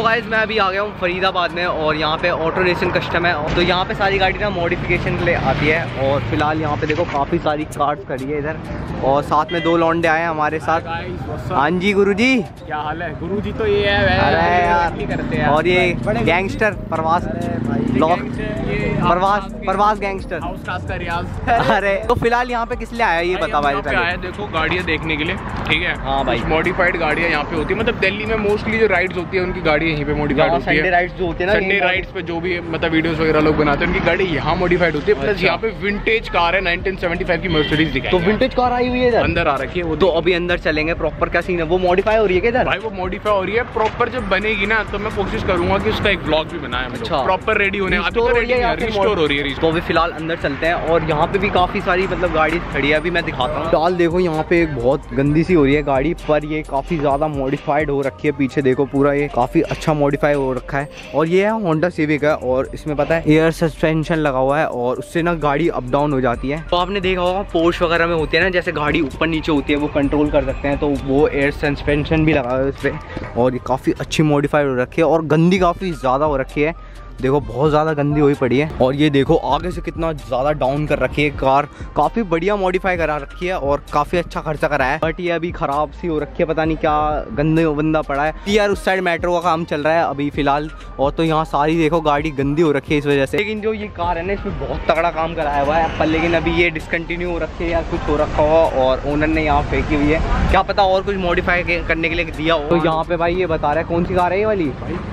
Guys मैं अभी आ गया हूँ फरीदाबाद में और यहाँ पे ऑटो रेसिंग कस्टम है। तो यहाँ पे सारी गाड़ी ना मॉडिफिकेशन के लिए आती है और फिलहाल यहाँ पे देखो काफ़ी सारी कार्स खड़ी है इधर और साथ में 2 लौंडे आए हैं हमारे साथ। हाँ जी गुरुजी, क्या हाल है? गुरुजी तो ये है, अरे यार करते हैं। और ये गैंगस्टर परवास गैंगस्टर। अरे तो फिलहाल यहाँ पे किस लिए आया ये बता भाई? देखो गाड़ियाँ देखने के लिए, ठीक है। हाँ भाई, मॉडिफाइड गाड़ियाँ यहाँ पे होती है। मतलब दिल्ली में मोस्टली जो राइड्स होती है उनकी गाड़ी यहीं पे मॉडिफाइड होती है। संडे राइड्स जो होती है ना, संडे राइड्स पे जो भी मतलब वीडियोस वगैरह लोग बनाते हैं उनकी गाड़ी यहाँ मॉडिफाइड होती है। प्लस यहाँ पे विंटेज कार है 1975 की मर्सिडीज दिखाई। तो विंटेज कार आई हुई है इधर, अंदर आ रखी है वो। तो अभी अंदर चलेंगे। प्रॉपर क्या सीन है? वो मॉडिफाई हो रही है क्या भाई? वो मॉडिफाई हो रही है प्रॉपर। जब बनेगी ना तो मैं कोशिश करूंगा कि उसका एक व्लॉग भी बनाए। अच्छा, प्रॉपर रेडी होने अभी तो रेडी है, रिस्टोर हो रही है। तो अभी फिलहाल अंदर चलते हैं और यहाँ पे भी काफी सारी मतलब गाड़ी खड़ी है। अभी मैं दिखाता हूँ। फिलहाल देखो यहाँ पे एक बहुत गंदी सी हो रही है गाड़ी, पर ये काफी ज्यादा मॉडिफाइड हो रखी है। पीछे देखो पूरा ये काफी अच्छा मॉडिफाई हो रखा है और ये है होंडा सिविक है और इसमें पता है एयर सस्पेंशन लगा हुआ है और उससे ना गाड़ी अप डाउन हो जाती है। तो आपने देखा होगा पोर्श वगैरह में होती है ना, जैसे गाड़ी ऊपर नीचे होती है वो कंट्रोल कर सकते हैं, तो वो एयर सस्पेंशन भी लगा हुआ है उस पर। और ये काफ़ी अच्छी मॉडिफाइड हो रखी है और गंदी काफ़ी ज़्यादा हो रखी है। देखो बहुत ज़्यादा गंदी हुई पड़ी है और ये देखो आगे से कितना ज़्यादा डाउन कर रखी है कार। काफ़ी बढ़िया मॉडिफाई करा रखी है और काफ़ी अच्छा खर्चा करा है, बट ये अभी ख़राब सी हो रखी है। पता नहीं क्या गंदे बंदा पड़ा है यार। उस साइड मेट्रो का काम चल रहा है अभी फ़िलहाल और तो यहाँ सारी देखो गाड़ी गंदी हो रखी है इस वजह से। लेकिन जो ये कार है ना इसमें बहुत तगड़ा काम कराया हुआ है, पर लेकिन अभी ये डिसकंटिन्यू हो रखी है या कुछ हो रखा हुआ और ओनर ने यहाँ फेंकी हुई है। क्या पता और कुछ मॉडिफाई करने के लिए दिया हो। तो यहाँ पे भाई ये बता रहा है कौन सी कार है ये वाली,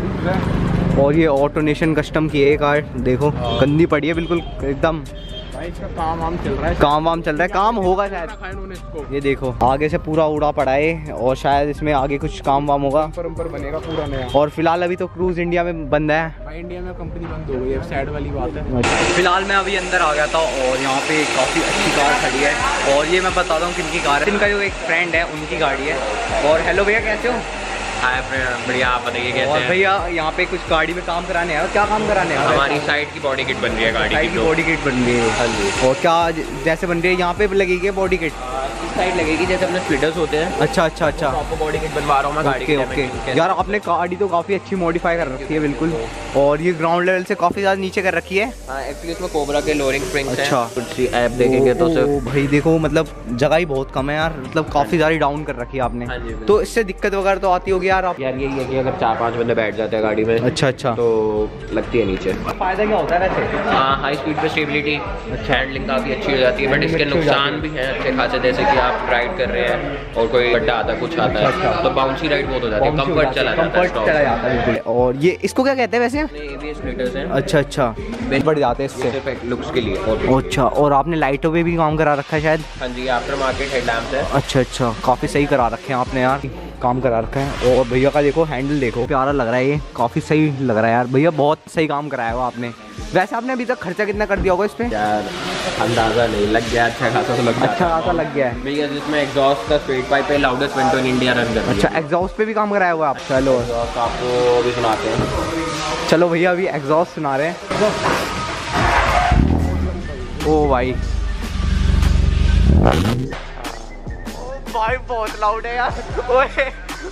और ये ऑटो नेशन कस्टम की है कार। देखो गंदी पड़ी है बिल्कुल एकदम। भाई इसका काम वाम चल रहा है, काम होगा शायद। ये देखो आगे से पूरा उड़ा पड़ा है और शायद इसमें आगे कुछ काम वाम होगा, बनेगा पूरा नया। और फिलहाल अभी तो क्रूज इंडिया में बंद है भाई। इंडिया में कंपनी बंद हो गई है, सैड वाली बात है। फिलहाल मैं अभी अंदर आ गया था और यहाँ पे काफ़ी अच्छी कार खड़ी है और ये मैं बताता हूँ किनकी कार है। इनका जो एक फ्रेंड है उनकी गाड़ी है। और हेलो भैया, कैसे हो? हाय बढ़िया, आप बताइए कैसे हैं? भैया यहाँ पे कुछ गाड़ी में काम कराने हैं। क्या काम कराने हैं? हमारी साइड की बॉडी किट बन रही है, गाड़ी की बॉडी किट बन रही है। हाँ जी। और क्या जैसे बन रही है यहाँ पे लगेगी बॉडी किट? इस साइड लगेगी जैसे अपने स्प्लिटर्स होते हैं। अच्छा अच्छा अच्छा, आपको बॉडी किट बनवा रहा हूँ मैं गाड़ी की। ओके यार, आपने गाड़ी तो काफ़ी अच्छी मॉडिफाई कर रखी है बिल्कुल, और ये ग्राउंड लेवल से काफ़ी ज़्यादा नीचे कर रखी है। एक्चुअली इसमें कोबरा के लोअरिंग स्प्रिंग्स हैं। अच्छा, कुछ ऐप देखेंगे तो भाई देखो मतलब जगह ही बहुत कम है यार, मतलब काफ़ी सारी डाउन कर रखी है आपने। तो इससे दिक्कत वगैरह तो आती होगी यार आप? यार यही है कि अगर 4-5 बंदे बैठ जाते हैं गाड़ी में, अच्छा अच्छा, तो लगती है नीचे। फायदा क्या होता है वैसे? हाँ, हाई स्पीड पे स्टेबिलिटी, हैंडलिंग काफ़ी अच्छी हो जाती है, बट इसके नुकसान भी हैं अच्छे खासे। जैसे कि आप राइड कर रहे हैं और कोई गड्ढा आता है, कुछ आता है, तो बाउंसी राइड बहुत हो जाती है, कंफर्ट चला जाता है बिल्कुल। और ये इसको क्या कहते हैं वैसे? ABS स्प्लिटर्स हैं। अच्छा अच्छा, बढ़ जाते हैं इससे लुक्स के लिए। अच्छा, और आपने लाइटों पे भी काम करा रखा है शायद? हाँ जी, आफ्टर मार्केट हेडलैम्प्स है। अच्छा अच्छा, काफ़ी सही करा रखे हैं आपने यार, काम करा रखा है। और भैया का देखो हैंडल देखो, प्यारा लग रहा है, ये काफ़ी सही लग रहा है यार। भैया बहुत सही काम कराया हुआ आपने। वैसे आपने अभी तक खर्चा कितना कर दिया होगा इस पे? यार अंदाज़ा नहीं, लग गया अच्छा खासा, तो लग गया। अच्छा खासा लग गया है भैया। जिसमें एग्जॉस्ट का स्ट्रेट पाइप है, loudest window in India run कर रही है। अच्छा, एग्जॉस्ट पे भी काम कराया हुआ है आप? चलो आपको अभी सुनाते हैं। चलो भैया अभी एग्जॉस्ट सुना रहे हैं। ओ भाई भाई बहुत लाउड है यार। ओए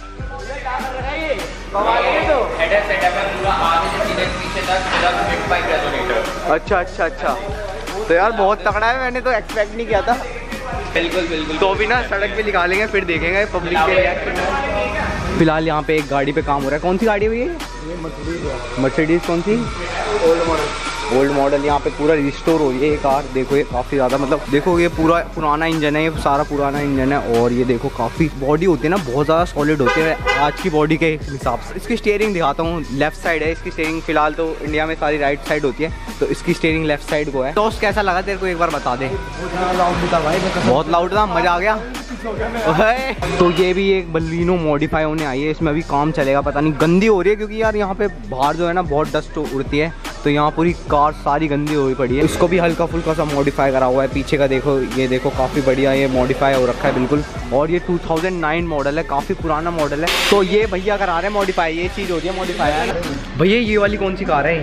अच्छा अच्छा अच्छा, तो यार बहुत तगड़ा है, मैंने तो एक्सपेक्ट नहीं किया था। बिल्कुल बिल्कुल। तो अभी ना सड़क पे निकालेंगे फिर देखेंगे पब्लिक के रिएक्शन। फिलहाल यहाँ पे एक गाड़ी पे काम हो रहा है। कौन सी गाड़ी है ये? मर्सिडीज। कौन सी? Old model. यहाँ पे पूरा रिस्टोर हो रही है ये कार। देखो ये काफ़ी ज़्यादा मतलब देखो ये पूरा पुराना इंजन है, ये सारा पुराना इंजन है। और ये देखो काफ़ी बॉडी होती है ना, बहुत ज़्यादा सॉलिड होती है आज की बॉडी के हिसाब से। इसकी स्टीयरिंग दिखाता हूँ, लेफ्ट साइड है इसकी स्टीयरिंग। फिलहाल तो इंडिया में सारी राइट साइड होती है, तो इसकी स्टीयरिंग लेफ्ट साइड को है। तो कैसा लगा तेरे को, एक बार बता दे। बहुत लाउड था, मज़ा आ गया। तो ये भी एक बलिनो मॉडिफाई होने आई है, इसमें अभी काम चलेगा। पता नहीं गंदी हो रही है क्योंकि यार यहाँ पे बाहर जो है ना बहुत डस्ट उड़ती है, तो यहाँ पूरी कार सारी गंदी हुई पड़ी है। इसको भी हल्का फुल्का सा मॉडिफाई करा हुआ है। पीछे का देखो, ये देखो काफ़ी बढ़िया ये मॉडिफाई हो रखा है बिल्कुल। और ये 2009 मॉडल है, काफ़ी पुराना मॉडल है। तो ये भैया करा रहे हैं मॉडिफाई, ये चीज़ होती है मॉडिफाई है ना। भैया ये वाली कौन सी कार है?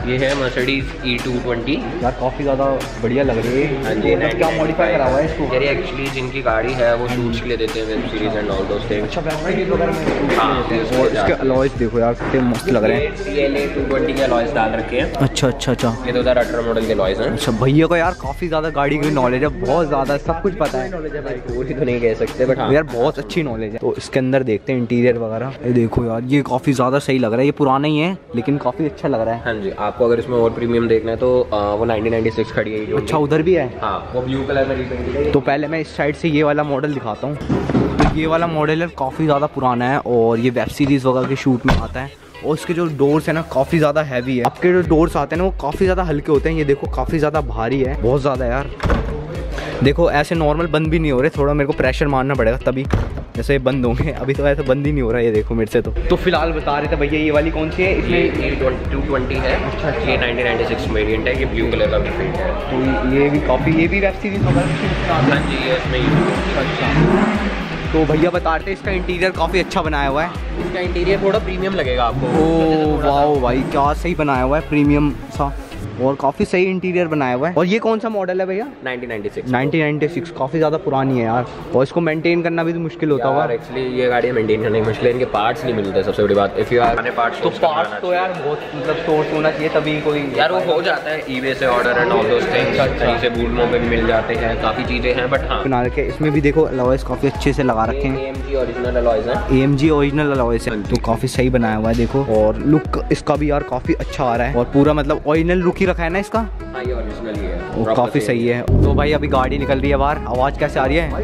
ये है Mercedes E220 यार, काफी ज्यादा बढ़िया लग रही है। हाँ जी, क्या मॉडिफाई करा हुआ है इसको? यार एक्चुअली जिनकी गाड़ी है वो शूट्स के लिए देते हैं, वेब सीरीज एंड ऑल दोस्त। अच्छा, वेब सीरीज वगैरह में। हाँ, और इसके अलॉयज देखो यार, कितने मस्त लग रहे हैं। CLA 220 के अलॉयज डाल रखे हैं। अच्छा अच्छा अच्छा, ये 2018 मॉडल के अलॉयज हैं। अच्छा, भैया को यार काफी ज्यादा गाड़ी की नॉलेज है, बहुत ज्यादा, सब कुछ पता है। पूरी तो नहीं कह सकते बट हाँ यार बहुत अच्छी नॉलेज है। तो इसके अंदर देखते हैं इंटीरियर वगैरह। ये देखो यार, ये काफी ज्यादा सही लग रहा है। ये पुराना ही है लेकिन काफी अच्छा लग रहा है। हाँ जी, आपको अगर इसमें और प्रीमियम देखना है तो वो 1996 खड़ी है। अच्छा, उधर भी है। हाँ, वो ब्लू कलर में रिपेंटेड है। तो पहले मैं इस साइड से ये वाला मॉडल दिखाता हूँ। तो ये वाला मॉडल है, काफ़ी ज़्यादा पुराना है और ये वेब सीरीज़ वगैरह के शूट में आता है। और इसके जो डोर्स है ना, काफ़ी ज़्यादा हैवी है। आपके जो डोर्स आते हैं ना, वो काफ़ी ज़्यादा हल्के होते हैं। ये देखो, काफ़ी ज़्यादा भारी है, बहुत ज़्यादा यार। देखो, ऐसे नॉर्मल बंद भी नहीं हो रहे, थोड़ा मेरे को प्रेशर मारना पड़ेगा तभी जैसे ये बंद होंगे। अभी तो ऐसा बंद ही नहीं हो रहा है, ये देखो मेरे से। तो फिलहाल बता रहे थे भैया, ये वाली कौन सी है? इसमें 220 है। अच्छा, ये 1996 वेरिएंट है। ये ब्लू कलर का वेरिएंट है। तो ये भी काफ़ी, ये भी वेब सीरीज वगैरह। हाँ जी, ये इसमें। अच्छा, तो भैया बता रहे थे इसका इंटीरियर काफ़ी अच्छा बनाया हुआ है। इसका इंटीरियर थोड़ा प्रीमियम लगेगा आपको। ओह वाओ भाई, क्या सही बनाया हुआ है, प्रीमियम सा, और काफ़ी सही इंटीरियर बनाया हुआ है। और ये कौन सा मॉडल है भैया? 1996। काफ़ी ज़्यादा पुरानी है यार, और इसको मेंटेन करना भी तो मुश्किल होता होगा। एक्चुअली ये गाड़ी मेंटेन करना मुश्किल है, इनके पार्ट्स नहीं मिलते। सबसे बड़ी बात, इफ यू आर पार्ट्स तो पार्ट्स तो यार बहुत मतलब सोर्स होना चाहिए, तभी कोई यार वो हो जाता है ईबे से order and all those things. कहीं से बूटमो पे भी मिल जाते हैं, काफ़ी चीज़ें हैं। बट हाँ, बना रखे इसमें भी देखो, अलॉयज काफ़ी अच्छे से लगा रखे हैं। AMG ओरिजिनल अलॉयज हैं। AMG ओरिजिनल अलॉयज है, तो काफ़ी सही बनाया हुआ है। देखो, और लुक इसका भी यार काफ़ी अच्छा आ रहा है, और पूरा मतलब ओरिजिनल लुक ही रखा है ना इसका। हाँ, ये ओरिजिनल ही है, वो काफ़ी सही है। तो भाई अभी गाड़ी निकल रही है बाहर, आवाज़ कैसे आ रही है?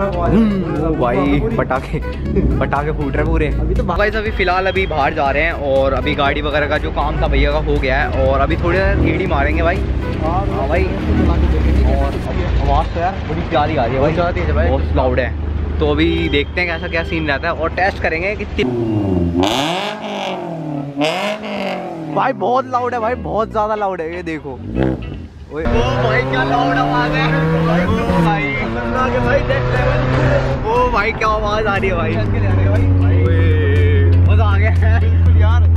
भाई पटाखे पटाखे फूट रहे पूरे। अभी तो भाई अभी फिलहाल अभी बाहर जा रहे हैं, और अभी गाड़ी वगैरह का जो काम था भैया का हो गया है, और अभी थोड़ी देर गेड़ी मारेंगे भाई। हाँ भाई, और आवाज़ तो यार बड़ी प्यारी आ रही है भाई, बहुत लाउड है। तो अभी देखते हैं कैसा क्या सीन रहता है, और टेस्ट करेंगे कितनी। भाई बहुत लाउड है भाई, बहुत ज़्यादा लाउड है, ये देखो। ओ भाई क्या लाउड आवाज है भाई, ओ भाई क्या आवाज आ रही है भाई, मजा आ गया यार।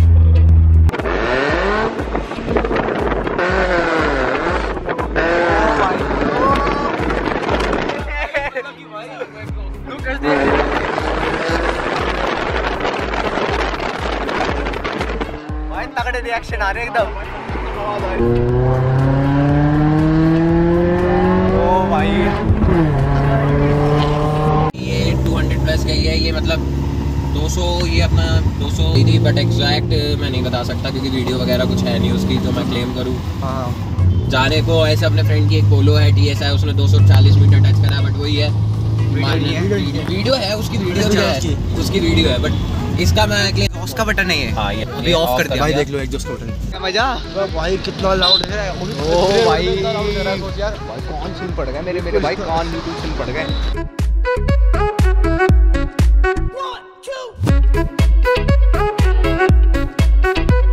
भाई तगड़े रिएक्शन आ रहे हैं एकदम। भाई ये 200 प्लस का ही है। ये मतलब 200, ये अपना 200 ही थी, बट एग्जैक्ट मैं नहीं बता सकता क्योंकि वीडियो वगैरह कुछ है नहीं उसकी जो मैं क्लेम करूँ। हाँ, जाने को ऐसे अपने फ्रेंड की एक पोलो है TSI, उसने 240 मीटर टच करा, बट वही है, वीडियो है उसकी, वीडियो है, बट इसका मैं क्लेम, उसका बटन नहीं है। हाँ, ये अभी ऑफ कर दिया भाई, देख लो एग्जॉस्ट बटन। क्या मजा भाई कितना लाउड है। ओ भाई, भाई कौन सुन पड़ गए मेरे भाई, कौन यूट्यूब सुन पड़ गए।